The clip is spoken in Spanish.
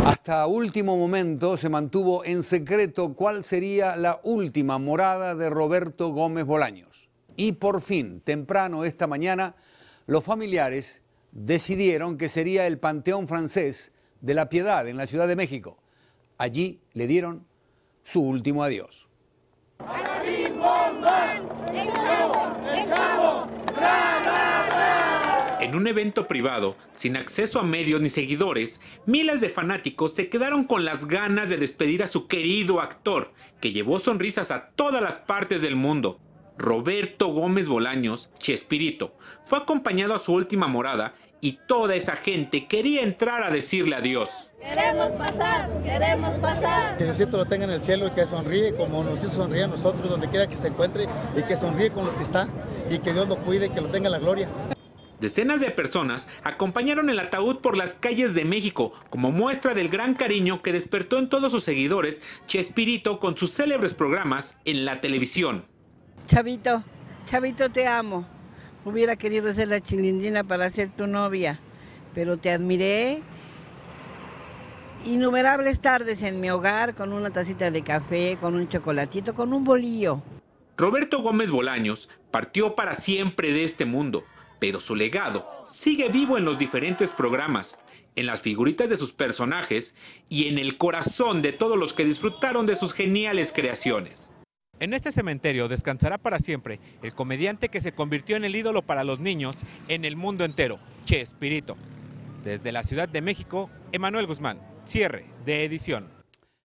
Hasta último momento se mantuvo en secreto cuál sería la última morada de Roberto Gómez Bolaños. Y por fin, temprano esta mañana, los familiares decidieron que sería el Panteón Francés de la Piedad en la Ciudad de México. Allí le dieron su último adiós. En un evento privado, sin acceso a medios ni seguidores, miles de fanáticos se quedaron con las ganas de despedir a su querido actor, que llevó sonrisas a todas las partes del mundo. Roberto Gómez Bolaños, Chespirito, fue acompañado a su última morada y toda esa gente quería entrar a decirle adiós. Queremos pasar, queremos pasar. Que Diosito lo tenga en el cielo y que sonríe como nos hizo sonreír a nosotros donde quiera que se encuentre y que sonríe con los que están y que Dios lo cuide y que lo tenga en la gloria. Decenas de personas acompañaron el ataúd por las calles de México como muestra del gran cariño que despertó en todos sus seguidores Chespirito con sus célebres programas en la televisión. Chavito, Chavito, te amo. Hubiera querido ser la Chilindrina para ser tu novia, pero te admiré innumerables tardes en mi hogar con una tacita de café, con un chocolatito, con un bolillo. Roberto Gómez Bolaños partió para siempre de este mundo, pero su legado sigue vivo en los diferentes programas, en las figuritas de sus personajes y en el corazón de todos los que disfrutaron de sus geniales creaciones. En este cementerio descansará para siempre el comediante que se convirtió en el ídolo para los niños en el mundo entero, Chespirito. Desde la Ciudad de México, Emanuel Guzmán, cierre de edición.